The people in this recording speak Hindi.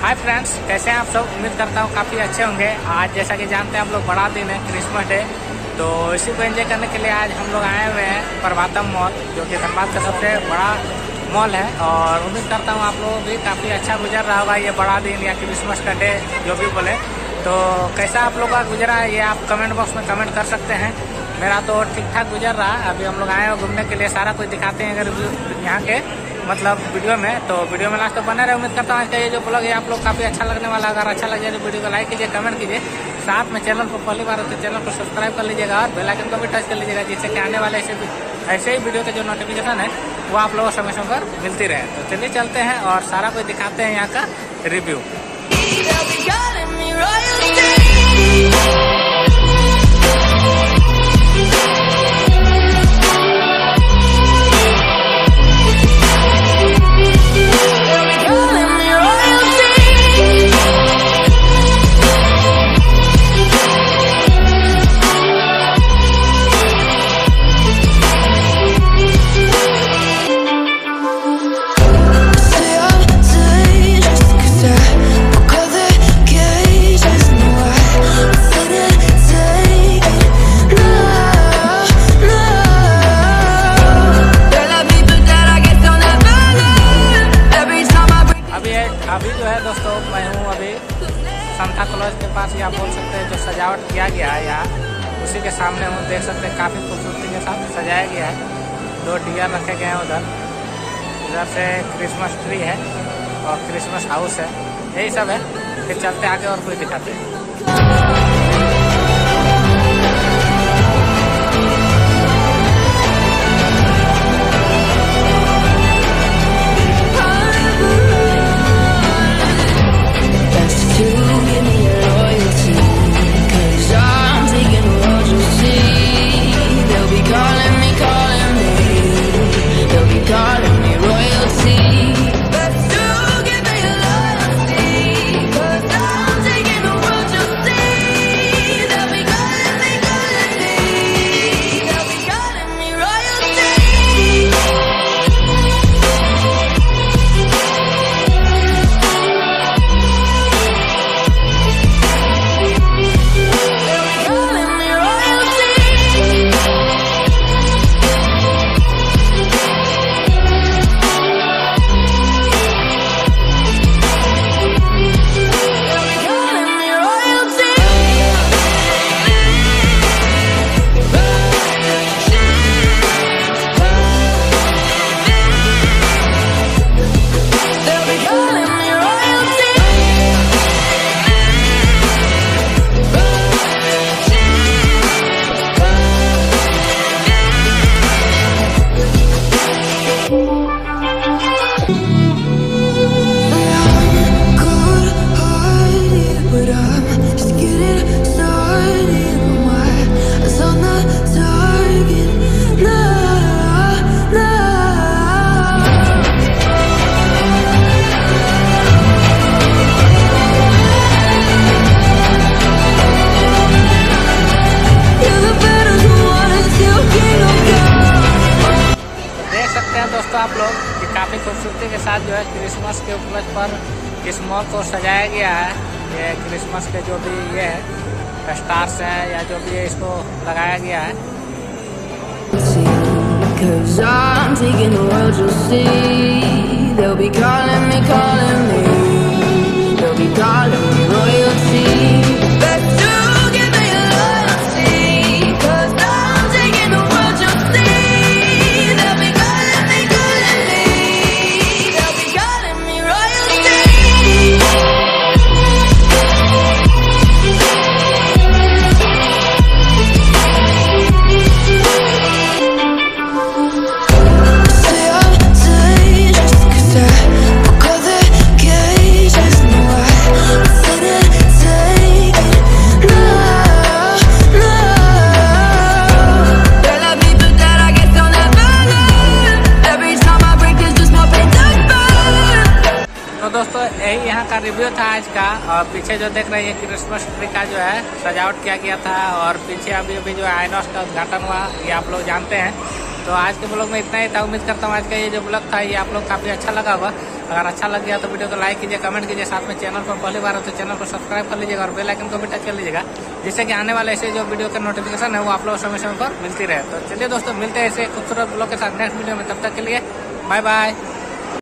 हाय फ्रेंड्स, कैसे हैं आप सब। उम्मीद करता हूँ काफ़ी अच्छे होंगे। आज जैसा कि जानते हैं हम लोग बड़ा दिन है, क्रिसमस डे, तो इसी को एंजॉय करने के लिए आज हम लोग आए हुए हैं प्रभातम मॉल, जो कि धनबाद का सबसे बड़ा मॉल है। और उम्मीद करता हूँ आप लोग भी काफ़ी अच्छा गुजर रहा होगा ये बड़ा दिन या क्रिसमस का डे जो भी बोले। तो कैसा आप लोग का गुजरा है ये आप कमेंट बॉक्स में कमेंट कर सकते हैं। मेरा तो ठीक ठाक गुजर रहा है। अभी हम लोग आए हैं घूमने के लिए, सारा कुछ दिखाते हैं अगर यहाँ के मतलब वीडियो में। तो वीडियो में लास्ट तक बने रहे। उम्मीद करता हूँ आज का ये जो ब्लॉग है आप लोग काफ़ी अच्छा लगने वाला। अगर अच्छा लगे तो वीडियो को लाइक कीजिए, कमेंट कीजिए, साथ में चैनल को पहली बार हो तो चैनल को सब्सक्राइब कर लीजिएगा और बेल आइकन को भी टच कर लीजिएगा, जिससे कि आने वाले ऐसे ही वीडियो के जो नोटिफिकेशन है वो आप लोगों को समय समय पर मिलती रहे। तो चलिए चलते हैं और सारा कुछ दिखाते हैं यहाँ का रिव्यू। अभी जो है दोस्तों मैं हूँ अभी सांता क्लॉज के पास, या बोल सकते हैं जो सजावट किया गया है यहाँ उसी के सामने हूँ। देख सकते हैं काफ़ी खूबसूरती के साथ सजाया गया है। 2 डियर रखे गए हैं उधर से क्रिसमस ट्री है और क्रिसमस हाउस है, यही सब है। फिर चलते आगे और कुछ दिखाते हैं। दोस्तों आप लोग कि काफ़ी खूबसूरती के साथ जो है क्रिसमस के उपलक्ष्य पर इस मॉल को सजाया गया है। ये क्रिसमस के जो भी ये है स्टार्स हैं या जो भी है इसको लगाया गया है। दोस्तों यही यहाँ का रिव्यू था आज का। और पीछे जो देख रहे हैं क्रिसमस ट्री का जो है सजावट किया गया था, और पीछे अभी जो आइनॉक्स का उद्घाटन हुआ ये आप लोग जानते हैं। तो आज के ब्लॉग में इतना ही था। उम्मीद करता हूँ आज का ये जो ब्लॉग था ये आप लोग काफी अच्छा लगा होगा। अगर अच्छा लग गया तो वीडियो को लाइक कीजिए, कमेंट कीजिए, साथ में चैनल पर पहली बार हो तो चैनल को सब्सक्राइब कर लीजिएगा और बेल आइकन को भी टच कर लीजिएगा, जिससे कि आने वाले ऐसे जो वीडियो का नोटिफिकेशन है वो आप लोग समय समय पर मिलती रहे। तो चलिए दोस्तों, मिलते हैं ऐसे खूबसूरत ब्लॉग के साथ नेक्स्ट वीडियो में। तब तक के लिए बाय बाय।